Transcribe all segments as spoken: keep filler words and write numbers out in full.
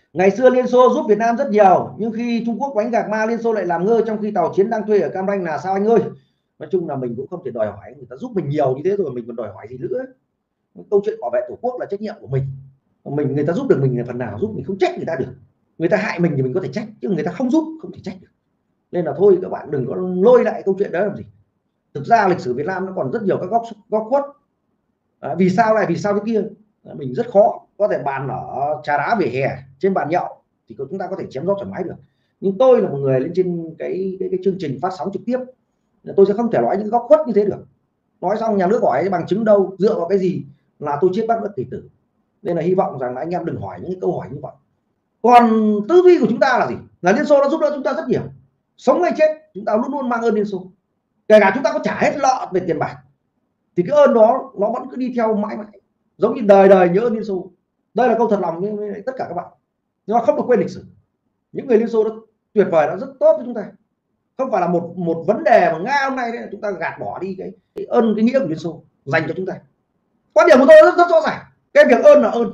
Ngày xưa Liên Xô giúp Việt Nam rất nhiều, nhưng khi Trung Quốc đánh gạc ma, Liên Xô lại làm ngơ trong khi tàu chiến đang thuê ở Cam Ranh là sao anh ơi? Nói chung là mình cũng không thể đòi hỏi người ta giúp mình nhiều như thế rồi mình còn đòi hỏi gì nữa. Câu chuyện bảo vệ tổ quốc là trách nhiệm của mình. Mình người ta giúp được mình là phần nào giúp, mình không trách người ta được. Người ta hại mình thì mình có thể trách, chứ người ta không giúp không thể trách được. Nên là thôi các bạn đừng có lôi lại câu chuyện đó làm gì. Thực ra lịch sử Việt Nam nó còn rất nhiều các góc góc khuất. À, vì sao này, vì sao cái kia, à, mình rất khó có thể bàn ở trà đá vỉa hè trên bàn nhậu thì chúng ta có thể chém gió thoải mái được. Nhưng tôi là một người lên trên cái cái, cái chương trình phát sóng trực tiếp, tôi sẽ không thể nói những góc khuất như thế được. Nói xong nhà nước hỏi bằng chứng đâu, dựa vào cái gì là tôi chết bác bất kỳ tử. Nên là hy vọng rằng là anh em đừng hỏi những câu hỏi như vậy. Còn tư duy của chúng ta là gì? Là Liên Xô đã giúp đỡ chúng ta rất nhiều, sống hay chết chúng ta luôn luôn mang ơn Liên Xô, kể cả chúng ta có trả hết lợ về tiền bạc thì cái ơn đó nó vẫn cứ đi theo mãi mãi, giống như đời đời nhớ ơn Liên Xô. Đây là câu thật lòng với tất cả các bạn, nhưng mà không được quên lịch sử. Những người Liên Xô đó tuyệt vời, đã rất tốt với chúng ta, không phải là một một vấn đề mà Nga hôm nay đấy, chúng ta gạt bỏ đi cái, cái ơn cái nghĩa của Liên Xô dành cho chúng ta. Quan điểm của tôi rất, rất rõ ràng, cái việc ơn là ơn,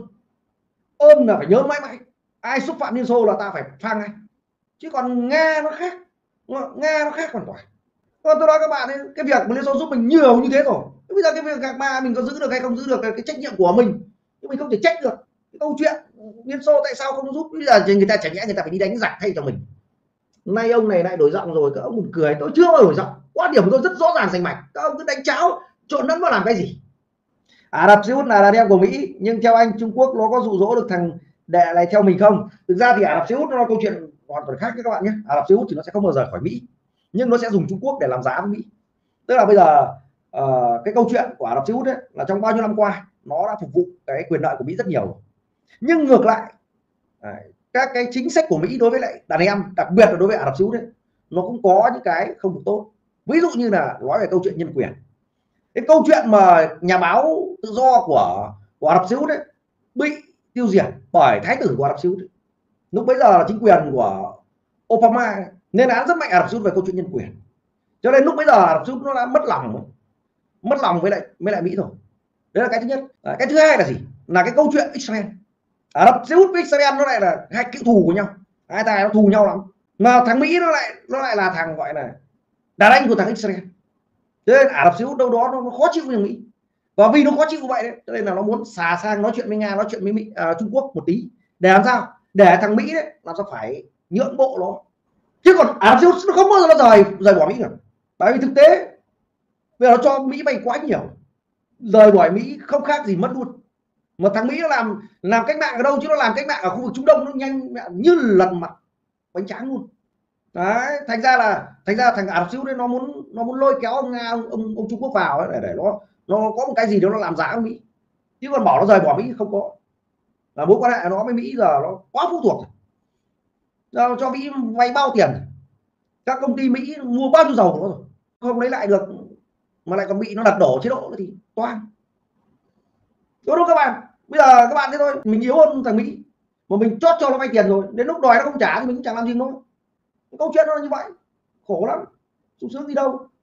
ơn là phải nhớ mãi mãi. Ai xúc phạm Liên Xô là ta phải phang ngay, chứ còn Nga nó khác, Nga nó khác hoàn toàn. Còn tôi nói các bạn ấy, cái việc mà Liên Xô giúp mình nhiều như thế rồi, bây giờ cái việc gạc ma mình có giữ được hay không giữ được cái trách nhiệm của mình, nhưng mình không thể trách được cái câu chuyện Liên Xô tại sao không giúp. Bây giờ người ta chẳng nhẽ người ta phải đi đánh giặc thay cho mình. Nay ông này lại đổi giọng rồi, các ông buồn cười. Tôi chưa bao đổi giọng, quan điểm của tôi rất rõ ràng rành mạch, các ông cứ đánh cháo trộn lẫn vào làm cái gì. Ả Rập Xê Út là đàn em của Mỹ, nhưng theo anh Trung Quốc nó có dụ dỗ được thằng đệ này theo mình không? Thực ra thì Ả Rập Xê Út nó là câu chuyện hoàn toàn khác các bạn nhé. Ả Rập Xê Út thì nó sẽ không bao giờ khỏi Mỹ, nhưng nó sẽ dùng Trung Quốc để làm giá với Mỹ. Tức là bây giờ uh, cái câu chuyện của Ả Rập Xê Út ấy là trong bao nhiêu năm qua nó đã phục vụ cái quyền lợi của Mỹ rất nhiều, nhưng ngược lại các cái chính sách của Mỹ đối với lại đàn em, đặc biệt là đối với Ả Rập Xê Út ấy, nó cũng có những cái không được tốt. Ví dụ như là nói về câu chuyện nhân quyền, cái câu chuyện mà nhà báo tự do của của Ả Rập Xê Út ấy bị tiêu diệt bởi thái tử của Ả Rập Xê Út ấy. Lúc bấy giờ là chính quyền của Obama nên án rất mạnh Ả Rập Xê Út về câu chuyện nhân quyền, cho nên lúc bấy giờ Ả Rập Xê Út nó đã mất lòng, mất lòng với lại với lại Mỹ rồi. Đấy là cái thứ nhất. À, cái thứ hai là gì, là cái câu chuyện Israel. Ả Rập Xê Út với Israel nó lại là hai cựu thù của nhau, hai tay nó thù nhau lắm, mà thằng Mỹ nó lại nó lại là thằng gọi là đàn anh của thằng Israel. Cho nên Ả Rập Xê Út đâu đó nó, nó khó chịu với thằng Mỹ, và vì nó khó chịu vậy đấy cho nên là nó muốn xà sang nói chuyện với Nga, nói chuyện với Mỹ, à, Trung Quốc một tí, để làm sao để thằng Mỹ đấy làm sao phải nhượng bộ nó. Chứ còn Ả Rập Xê Út nó không bao giờ nó rời rời bỏ Mỹ cả, bởi vì thực tế bây giờ nó cho Mỹ vay quá nhiều, rời bỏ Mỹ không khác gì mất luôn. Mà thằng Mỹ nó làm làm cách mạng ở đâu chứ nó làm cách mạng ở khu vực Trung Đông nó nhanh như lần mặt bánh tráng luôn. Đấy, thành ra là thành ra thằng Ả Rập Xê Út đấy nó muốn nó muốn lôi kéo ông Nga, ông ông, ông Trung Quốc vào ấy, để để nó nó có một cái gì đó nó làm giá với Mỹ, chứ còn bảo nó rời bỏ Mỹ không có. Là mối quan hệ nó với Mỹ giờ nó quá phụ thuộc rồi, cho Mỹ vay bao tiền, các công ty Mỹ mua bao nhiêu dầu của nó rồi không lấy lại được, mà lại còn bị nó lật đổ chế độ thì toang. Đúng không các bạn? Bây giờ các bạn thấy thôi, mình yếu hơn thằng Mỹ mà mình chót cho nó vay tiền rồi, đến lúc đòi nó không trả thì mình cũng chẳng làm gì nữa. Câu chuyện nó là như vậy, khổ lắm, sung sướng gì đâu.